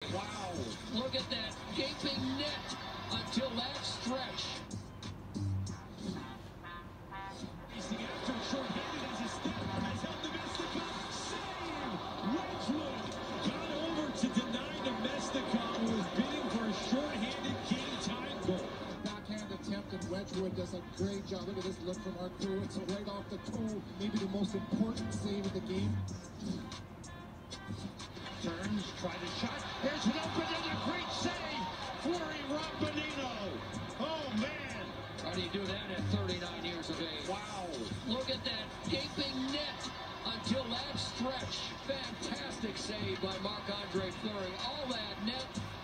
Wow. Look at that gaping net until that stretch. Facing after short-handed as his step has held Namestnikov. Save! Wedgwood got over to deny Namestnikov, who was bidding for a short-handed game time goal. Backhand attempt, and Wedgwood does a great job. Look at this look from our crew. It's right off the toe. Maybe the most important save of the game. Turns, try the shot. There's an open and a great save. Fleury Rompanino. Oh, man. How do you do that at 39 years of age? Wow. Look at that gaping net until that stretch. Fantastic save by Marc-Andre Fleury. All that net.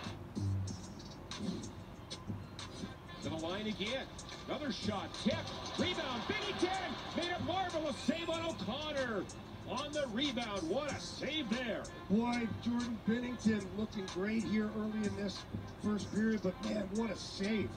To the line again. Another shot. Tip. Rebound. Binnington made a marvelous save on O'Connor. On the rebound. What a save there. Boy, Jordan Binnington looking great here early in this first period, but man, what a save.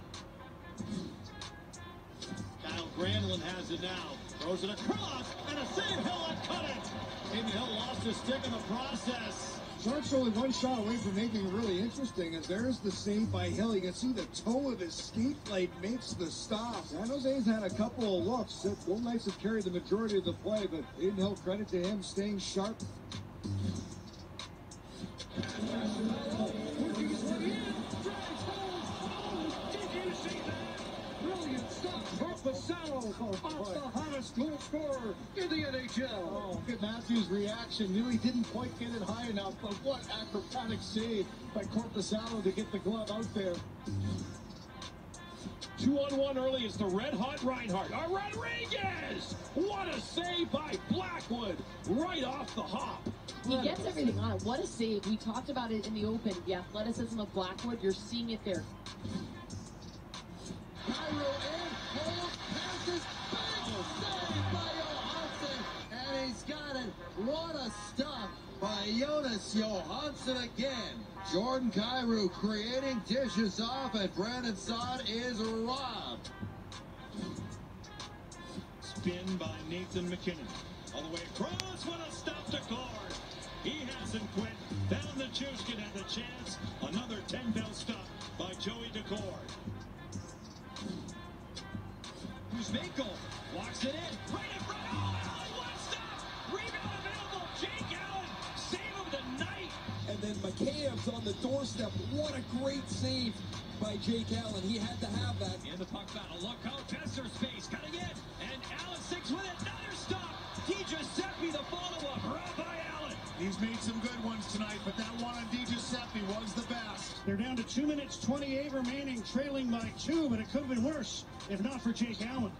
Kyle Granlund has it now. Throws it across, and a save. Hill cut it. Maybe Hill lost his stick in the process. Sharks only one shot away from making it really interesting, as there's the save by Hill. You can see the toe of his skate blade makes the stop. San Jose's had a couple of looks. Golden Knights have carried the majority of the play, but Aiden Hill, credit to him, staying sharp. Brilliant stuff. Korpisalo off the hottest goal scorer in the NHL. Oh, look at Matthews' reaction. Knew he didn't quite get it high enough, but what acrobatic save by Korpisalo to get the glove out there. 2-on-1 early is the red-hot Reinhart. Rodriguez! What a save by Blackwood. Right off the hop. He gets everything on it. What a save. We talked about it in the open. The athleticism of Blackwood, you're seeing it there. Cairo and Cole passes. Big save by Johansson. And he's got it. What a stop by Jonas Johansson again. Jordan Kyrou creating dishes off, and Brandon Saad is robbed. Spin by Nathan MacKinnon. All the way across. What a stop to guard. He hasn't quit. Down the Chuskin had the chance. Another 10-bell stop by Joey Daccord. Kuzmenko walks it in. Right in front. Oh, Allen, what a stop. Rebound available. Jake Allen. Save of the night. And then McCabe's on the doorstep. What a great save by Jake Allen. He had to have that. In the puck battle. Look out. Tesser space. Cutting in. And Allen sticks with it. Another stop. DiGiuseppe the follow-up. Right by Allen. He's made some good ones tonight, but that one on DiGiuseppe was the best. They're down to 2 minutes 28 remaining, trailing by 2, but it could have been worse if not for Jake Allen.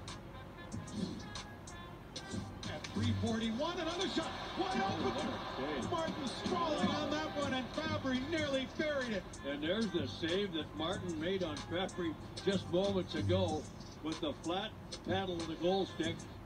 At 3:41, another shot. Wide open. Martin sprawling on that one, and Fabry nearly buried it. And there's the save that Martin made on Fabry just moments ago with the flat paddle of the goal stick.